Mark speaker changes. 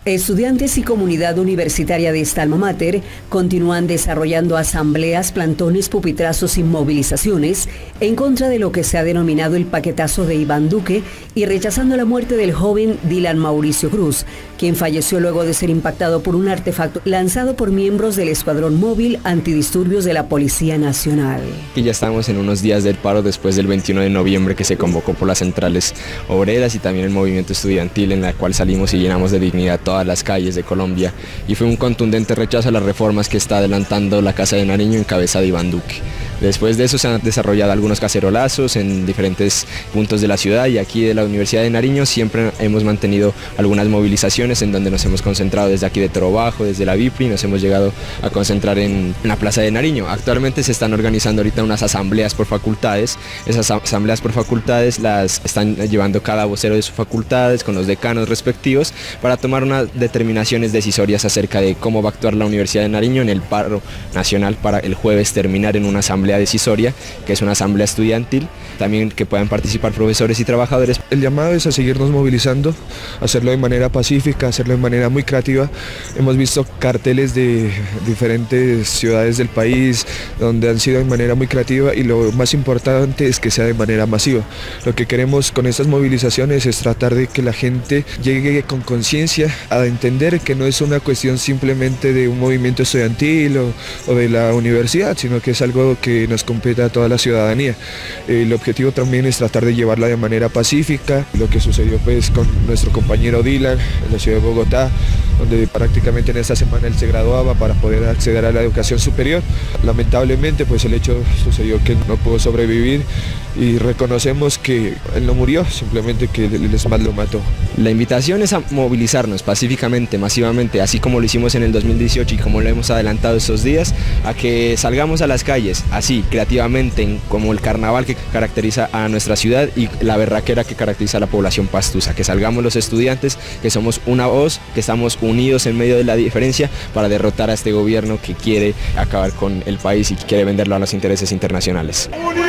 Speaker 1: Estudiantes y comunidad universitaria de esta alma mater continúan desarrollando asambleas, plantones, pupitrazos y movilizaciones en contra de lo que se ha denominado el paquetazo de Iván Duque y rechazando la muerte del joven Dylan Mauricio Cruz, quien falleció luego de ser impactado por un artefacto lanzado por miembros del Escuadrón Móvil Antidisturbios de la Policía Nacional.
Speaker 2: Y ya estamos en unos días del paro después del 21 de noviembre que se convocó por las centrales obreras y también el movimiento estudiantil, en la cual salimos y llenamos de dignidad todas las calles de Colombia, y fue un contundente rechazo a las reformas que está adelantando la Casa de Nariño en cabeza de Iván Duque. Después de eso se han desarrollado algunos cacerolazos en diferentes puntos de la ciudad, y aquí de la Universidad de Nariño siempre hemos mantenido algunas movilizaciones en donde nos hemos concentrado desde aquí de Toro Bajo, desde la BIPRI, nos hemos llegado a concentrar en la Plaza de Nariño. Actualmente se están organizando ahorita unas asambleas por facultades. Esas asambleas por facultades las están llevando cada vocero de sus facultades con los decanos respectivos para tomar unas determinaciones decisorias acerca de cómo va a actuar la Universidad de Nariño en el paro nacional para el jueves terminar en una asamblea decisoria, que es una asamblea estudiantil, también que puedan participar profesores y trabajadores.
Speaker 3: El llamado es a seguirnos movilizando, hacerlo de manera pacífica, hacerlo de manera muy creativa. Hemos visto carteles de diferentes ciudades del país donde han sido de manera muy creativa, y lo más importante es que sea de manera masiva. Lo que queremos con estas movilizaciones es tratar de que la gente llegue con conciencia a entender que no es una cuestión simplemente de un movimiento estudiantil o de la universidad, sino que es algo que nos compete a toda la ciudadanía. El objetivo también es tratar de llevarla de manera pacífica. Lo que sucedió pues con nuestro compañero Dylan en la ciudad de Bogotá, donde prácticamente en esta semana él se graduaba para poder acceder a la educación superior. Lamentablemente pues el hecho sucedió que no pudo sobrevivir, y reconocemos que él no murió, simplemente que el ESMAD lo mató.
Speaker 2: La invitación es a movilizarnos pacíficamente, masivamente, así como lo hicimos en el 2018 y como lo hemos adelantado estos días, a que salgamos a las calles, así, creativamente, como el carnaval que caracteriza a nuestra ciudad y la berraquera que caracteriza a la población pastusa, que salgamos los estudiantes, que somos una voz, que estamos unidos en medio de la diferencia para derrotar a este gobierno que quiere acabar con el país y quiere venderlo a los intereses internacionales.